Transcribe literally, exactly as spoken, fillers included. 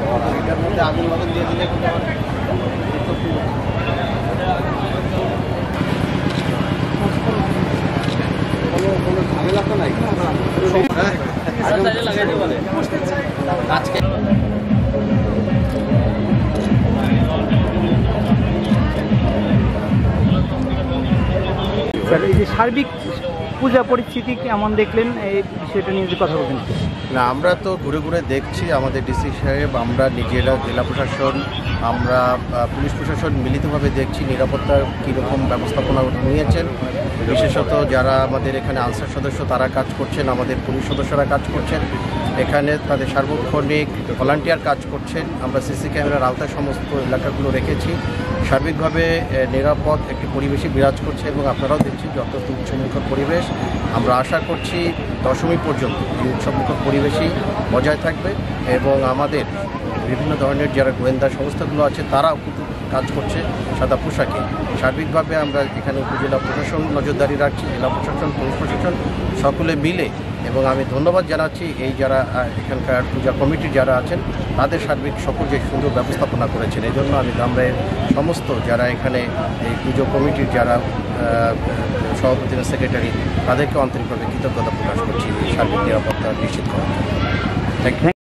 করা, এটার মধ্যে আগুন বাগুন দিয়ে দিলে কিন্তু আমার কোনো কোনো ঝামেলা তো নাই। আজকে স্যার, এই যে সার্বিক পূজা পরিস্থিতি কেমন দেখলেন, এই বিষয়টা নিয়ে যদি কথা বলবেন। না, আমরা তো ঘুরে ঘুরে দেখছি, আমাদের ডিসি সাহেব, আমরা নিজেরা, জেলা প্রশাসন, আমরা পুলিশ প্রশাসন মিলিতভাবে দেখছি নিরাপত্তার কীরকম ব্যবস্থাপনা নিয়েছেন। বিশেষত যারা আমাদের এখানে আনসার সদস্য তারা কাজ করছেন, আমাদের পুলিশ সদস্যরা কাজ করছেন, এখানে তাদের সার্বক্ষণিক ভলান্টিয়ার কাজ করছেন। আমরা সিসি ক্যামেরার আওতায় সমস্ত এলাকাগুলো রেখেছি। সার্বিকভাবে নিরাপদ একটি পরিবেশে বিরাজ করছে এবং আপনারাও দেখছেন যত উৎসবমুখর পরিবেশ। আমরা আশা করছি দশমী পর্যন্ত এই উৎসবমুখর পরিবেশই বজায় থাকবে এবং আমাদের বিভিন্ন ধরনের যারা গোয়েন্দা সংস্থাগুলো আছে তারাও কিন্তু কাজ করছে সাদা পোশাকে। সার্বিকভাবে আমরা এখানে উপজেলা প্রশাসন নজরদারি রাখছি, জেলা প্রশাসন, পুলিশ প্রশাসন সকলে মিলে, এবং আমি ধন্যবাদ জানাচ্ছি এই যারা এখানকার পূজা কমিটির যারা আছেন তাদের সার্বিক সকল যে সুন্দর ব্যবস্থাপনা করেছেন। এই জন্য আমি গ্রামের সমস্ত যারা এখানে এই পুজো কমিটির যারা সভাপতি সেক্রেটারি তাদেরকে আন্তরিকভাবে কৃতজ্ঞতা প্রকাশ করছি সার্বিক নিরাপত্তা নিশ্চিত করার জন্য। Thank you.